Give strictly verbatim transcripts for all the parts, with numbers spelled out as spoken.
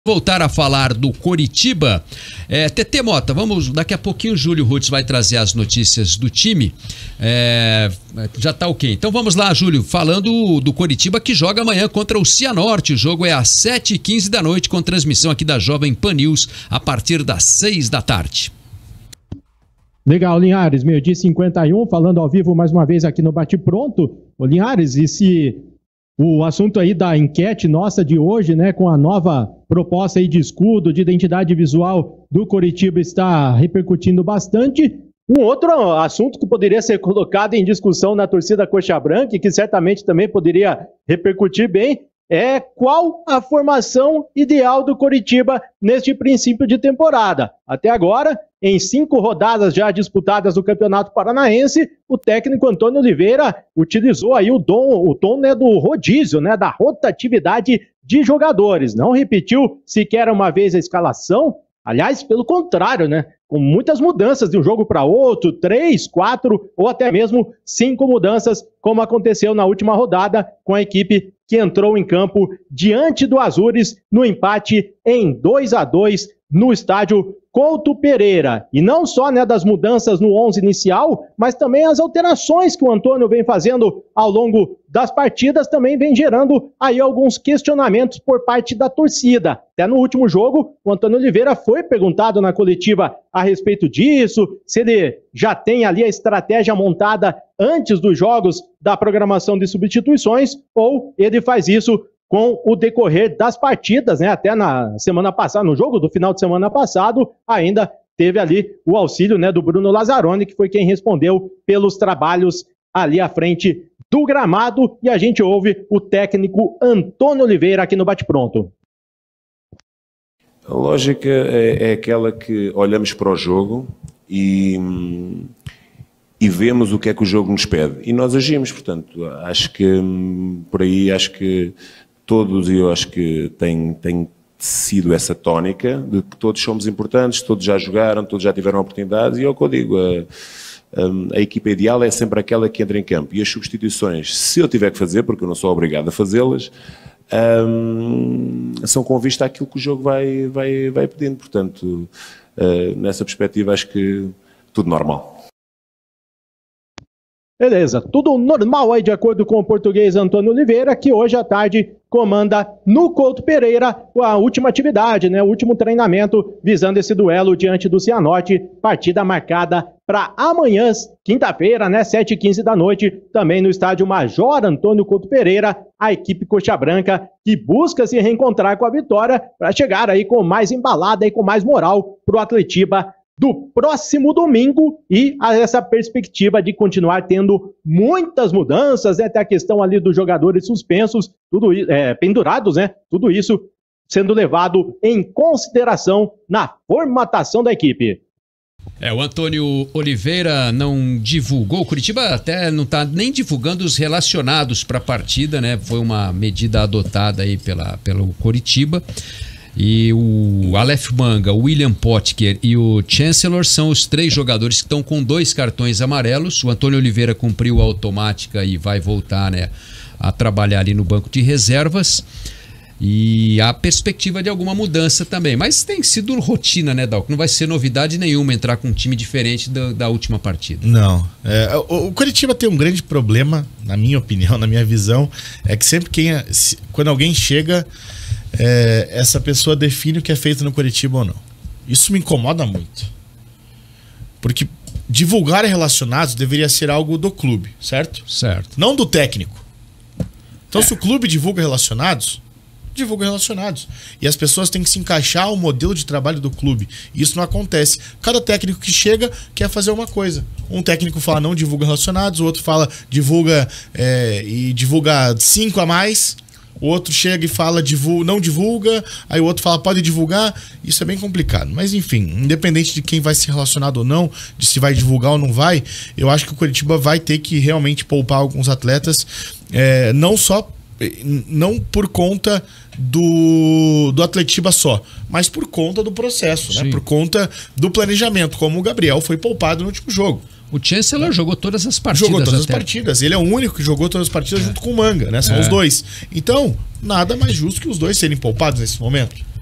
Voltar a falar do Coritiba. É, T T Mota, vamos, daqui a pouquinho o Júlio Rutz vai trazer as notícias do time. É, já tá ok. Então vamos lá, Júlio, falando do Coritiba que joga amanhã contra o Cianorte. O jogo é às sete e quinze da noite com transmissão aqui da Jovem Pan News a partir das seis da tarde. Legal, Linhares, meio-dia e cinquenta e um, falando ao vivo mais uma vez aqui no Bate Pronto. Ô, Linhares, e se o assunto aí da enquete nossa de hoje, né, com a nova proposta aí de escudo, de identidade visual do Coritiba está repercutindo bastante. Um outro assunto que poderia ser colocado em discussão na torcida Coxa Branca e que certamente também poderia repercutir bem é qual a formação ideal do Coritiba neste princípio de temporada. Até agora, em cinco rodadas já disputadas do Campeonato Paranaense, o técnico Antônio Oliveira utilizou aí o, dom, o tom né, do rodízio, né, da rotatividade de jogadores. Não repetiu sequer uma vez a escalação, aliás, pelo contrário, né, com muitas mudanças de um jogo para outro, três, quatro ou até mesmo cinco mudanças, como aconteceu na última rodada com a equipe que entrou em campo diante do Azures no empate em dois a dois no estádio Couto Pereira. E não só né, das mudanças no onze inicial, mas também as alterações que o Antônio vem fazendo ao longo das partidas também vem gerando aí alguns questionamentos por parte da torcida. Até no último jogo, o Antônio Oliveira foi perguntado na coletiva a respeito disso, se ele já tem ali a estratégia montada antes dos jogos da programação de substituições, ou ele faz isso com o decorrer das partidas, né? Até na semana passada, no jogo do final de semana passado, ainda teve ali o auxílio, né, do Bruno Lazzaroni, que foi quem respondeu pelos trabalhos ali à frente do gramado, e a gente ouve o técnico Antônio Oliveira aqui no Bate Pronto. A lógica é, é aquela que olhamos para o jogo e, e vemos o que é que o jogo nos pede. E nós agimos, portanto, acho que por aí, acho que todos, e eu acho que tem, tem sido essa tónica de que todos somos importantes, todos já jogaram, todos já tiveram oportunidades, e é o que eu digo, a, a, a equipa ideal é sempre aquela que entra em campo. E as substituições, se eu tiver que fazer, porque eu não sou obrigado a fazê-las, um, são com vista àquilo que o jogo vai, vai, vai pedindo. Portanto, uh, nessa perspectiva, acho que tudo normal. Beleza, tudo normal aí de acordo com o português Antônio Oliveira, que hoje à tarde comanda no Couto Pereira a última atividade, né, o último treinamento visando esse duelo diante do Cianorte, partida marcada para amanhã, quinta-feira, né, sete e quinze da noite, também no estádio Major Antônio Couto Pereira, a equipe Coxa Branca que busca se reencontrar com a vitória para chegar aí com mais embalada e com mais moral para o Atletiba do próximo domingo, e a essa perspectiva de continuar tendo muitas mudanças, né? Até a questão ali dos jogadores suspensos, tudo é, pendurados, né? Tudo isso sendo levado em consideração na formatação da equipe. É, o Antônio Oliveira não divulgou, o Coritiba até não está nem divulgando os relacionados para a partida, né? Foi uma medida adotada aí pela, pelo Coritiba. E o Aleph Manga, o William Potker e o Chancellor são os três jogadores que estão com dois cartões amarelos. O Antônio Oliveira cumpriu a automática e vai voltar, né, a trabalhar ali no banco de reservas. E há perspectiva de alguma mudança também. Mas tem sido rotina, né, Dalco? Não vai ser novidade nenhuma entrar com um time diferente da, da última partida. Não. É, o, o Coritiba tem um grande problema, na minha opinião, na minha visão, é que sempre quem, se, quando alguém chega... É, essa pessoa define o que é feito no Coritiba ou não. Isso me incomoda muito, porque divulgar relacionados deveria ser algo do clube, certo? Certo. Não do técnico. Então, é. se o clube divulga relacionados, divulga relacionados. E as pessoas têm que se encaixar ao modelo de trabalho do clube. Isso não acontece. Cada técnico que chega quer fazer uma coisa. Um técnico fala não divulga relacionados, o outro fala divulga é, e divulga cinco a mais. O outro chega e fala, divulga, não divulga, aí o outro fala, pode divulgar. Isso é bem complicado. Mas enfim, independente de quem vai ser relacionado ou não, de se vai divulgar ou não vai, eu acho que o Coritiba vai ter que realmente poupar alguns atletas, é, não só, não por conta do, do Atletiba só, mas por conta do processo, né? Por conta do planejamento, como o Gabriel foi poupado no último jogo. O Chancellor é. jogou todas as partidas. Jogou todas até. as partidas. Ele é o único que jogou todas as partidas é. junto com o Manga, né? São é. os dois. Então, nada mais justo que os dois serem poupados nesse momento.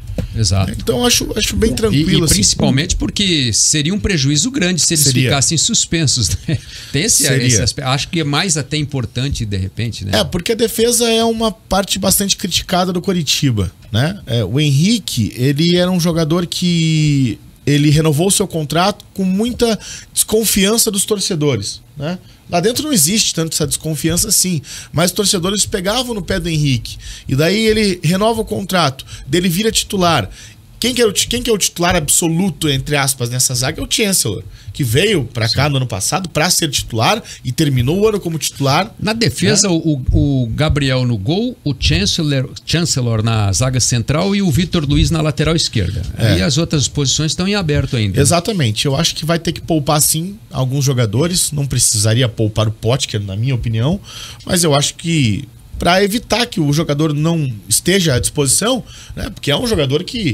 Exato. Então acho, acho bem tranquilo. E, e assim. Principalmente porque seria um prejuízo grande se eles Seria. ficassem suspensos. Né? Tem esse, esse aspecto. Acho que é mais até importante de repente. Né? É, porque a defesa é uma parte bastante criticada do Coritiba. Né? É, o Henrique, ele era um jogador que ele renovou o seu contrato com muita desconfiança dos torcedores. Né? Lá dentro não existe tanto essa desconfiança assim, mas os torcedores pegavam no pé do Henrique. E daí ele renova o contrato, dele vira titular. Quem que é o, quem que é o titular absoluto, entre aspas, nessa zaga é o Chancellor, que veio pra cá no ano passado pra ser titular e terminou o ano como titular. Na defesa, né? o, o Gabriel no gol, o Chancellor, Chancellor na zaga central e o Vitor Luiz na lateral esquerda. É. E as outras posições estão em aberto ainda. Exatamente. Eu acho que vai ter que poupar, sim, alguns jogadores. Não precisaria poupar o Potker, na minha opinião, mas eu acho que para evitar que o jogador não esteja à disposição, né? Porque é um jogador que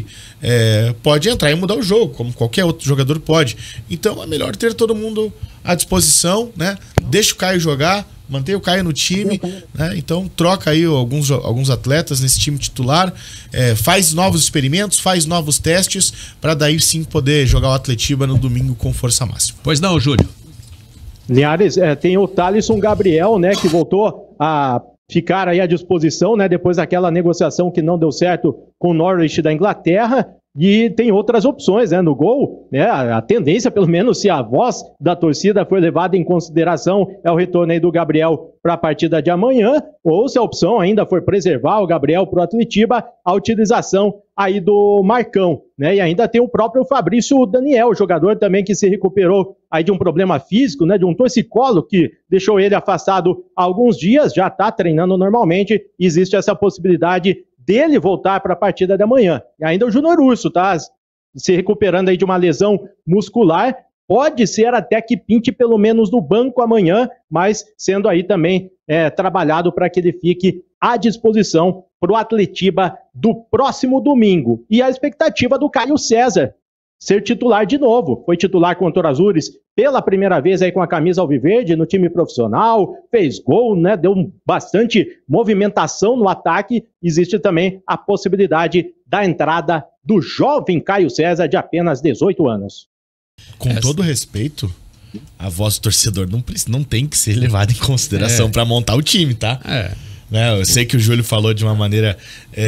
é, pode entrar e mudar o jogo, como qualquer outro jogador pode. Então é melhor ter todo mundo à disposição, né? Deixa o Caio jogar, mantém o Caio no time, né? Então troca aí alguns, alguns atletas nesse time titular, é, faz novos experimentos, faz novos testes, para daí sim poder jogar o Atletiba no domingo com força máxima. Pois não, Júlio. Linhares, é, tem o Thalisson Gabriel, né? Que voltou a ficar aí à disposição, né, depois daquela negociação que não deu certo com o Norwich da Inglaterra, e tem outras opções, né, no gol, né, a, a tendência, pelo menos se a voz da torcida foi levada em consideração, é o retorno aí do Gabriel para a partida de amanhã, ou se a opção ainda for preservar o Gabriel para o Atletiba, a utilização aí do Marcão, né, e ainda tem o próprio Fabrício Daniel, jogador também que se recuperou aí de um problema físico, né, de um torcicolo que deixou ele afastado há alguns dias, já está treinando normalmente, existe essa possibilidade dele voltar para a partida de amanhã. E ainda o Júnior Urso tá se recuperando aí de uma lesão muscular, pode ser até que pinte pelo menos no banco amanhã, mas sendo aí também é, trabalhado para que ele fique à disposição para o Atletiba do próximo domingo. E a expectativa do Caio César ser titular de novo. Foi titular contra o Azures pela primeira vez aí com a camisa alviverde no time profissional, fez gol, né? Deu bastante movimentação no ataque. Existe também a possibilidade da entrada do jovem Caio César de apenas dezoito anos. Com Essa... todo respeito, a voz do torcedor não, não tem que ser levada em consideração é. para montar o time, tá? É. Né, eu sei que o Júlio falou de uma maneira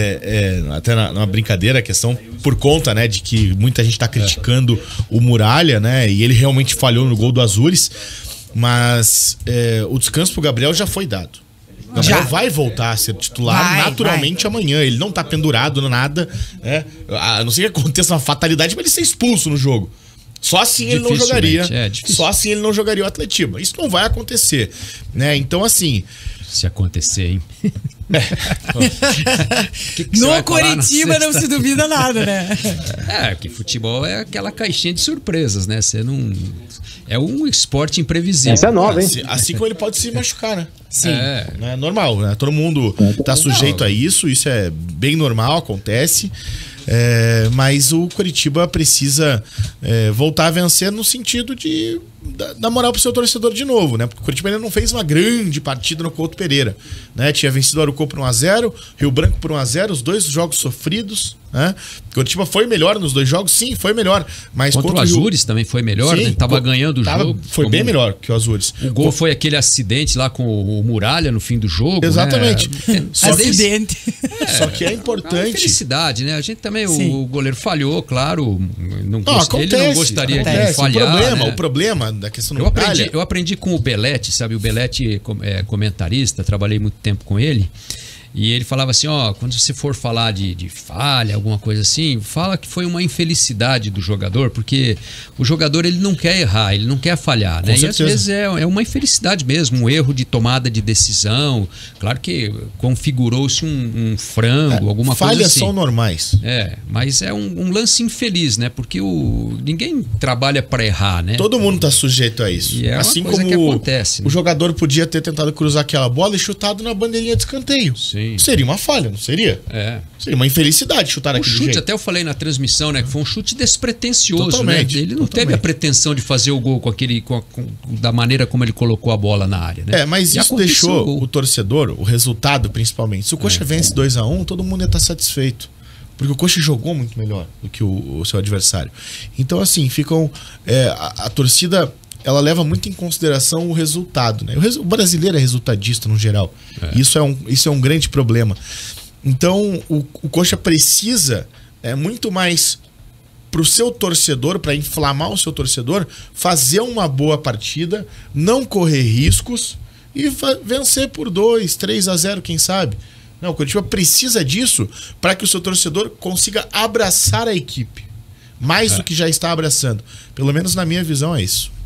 é, é, até na, numa brincadeira, a questão por conta, né, de que muita gente está criticando o Muralha, né, e ele realmente falhou no gol do Azures, mas é, o descanso pro Gabriel já foi dado. O Gabriel já vai voltar a ser titular vai, naturalmente vai. amanhã. Ele não tá pendurado no nada, né? A não ser que aconteça uma fatalidade para ele ser expulso no jogo. Só assim ele não jogaria. É, só assim ele não jogaria o Atletiba. Isso não vai acontecer, né? Então assim, se acontecer, hein? É. que que no Coritiba não se duvida nada, né? É, que futebol é aquela caixinha de surpresas, né? Você não... É um esporte imprevisível. Essa é nova, hein? Assim, assim como ele pode se machucar, né? Sim. É, é normal, né? Todo mundo tá sujeito a isso, isso é bem normal, acontece. É, mas o Coritiba precisa é, voltar a vencer no sentido de dar moral pro seu torcedor de novo, né? Porque o Coritiba ainda não fez uma grande partida no Couto Pereira, né? Tinha vencido o Arucó por um a zero, Rio Branco por um a zero, os dois jogos sofridos, né? O Coritiba foi melhor nos dois jogos, sim, foi melhor. Mas contra, contra o Azures Rio... também foi melhor, sim, né? Tava ganhando o tava, jogo. Foi bem melhor que o Azures. O gol foi aquele acidente lá com o Muralha no fim do jogo. Exatamente. Né? Só acidente. Que, é, só que é importante. É uma felicidade, né? A gente também, o, o goleiro falhou, claro. Não, não, gost... acontece, ele não gostaria acontece. de falhar. O problema, né? o problema da questão do eu aprendi, eu aprendi com o Belletti, sabe? O Belletti é comentarista, trabalhei muito tempo com ele. E ele falava assim, ó, quando você for falar de, de falha, alguma coisa assim, fala que foi uma infelicidade do jogador, porque o jogador ele não quer errar, ele não quer falhar, né? E às vezes é, é uma infelicidade mesmo, um erro de tomada de decisão. Claro que configurou-se um, um frango, é, alguma coisa assim. Falhas são normais. É, mas é um, um lance infeliz, né? Porque o, ninguém trabalha para errar, né? Todo mundo tá sujeito a isso. E é assim uma coisa como que acontece, né? O jogador podia ter tentado cruzar aquela bola e chutado na bandeirinha de escanteio. Sim. Seria uma falha, não seria? É. Seria uma infelicidade chutar o aquele chute, jeito. até eu falei na transmissão, né? Que foi um chute despretensioso, totalmente, né? Ele não totalmente. teve a pretensão de fazer o gol com aquele, com a, com, da maneira como ele colocou a bola na área, né? É, mas e isso deixou o, o torcedor, o resultado principalmente. Se o Coxa é, vence dois a um, todo mundo ia estar satisfeito. Porque o Coxa jogou muito melhor do que o, o seu adversário. Então, assim, ficam... É, a, a torcida, ela leva muito em consideração o resultado, né? O, res, o brasileiro é resultadista, no geral. É. Isso, é um, isso é um grande problema. Então, o, o Coxa precisa é, muito mais para o seu torcedor, para inflamar o seu torcedor, fazer uma boa partida, não correr riscos e vencer por dois, três a zero, quem sabe. Não, o Coritiba precisa disso para que o seu torcedor consiga abraçar a equipe. Mais é. do que já está abraçando. Pelo menos na minha visão é isso.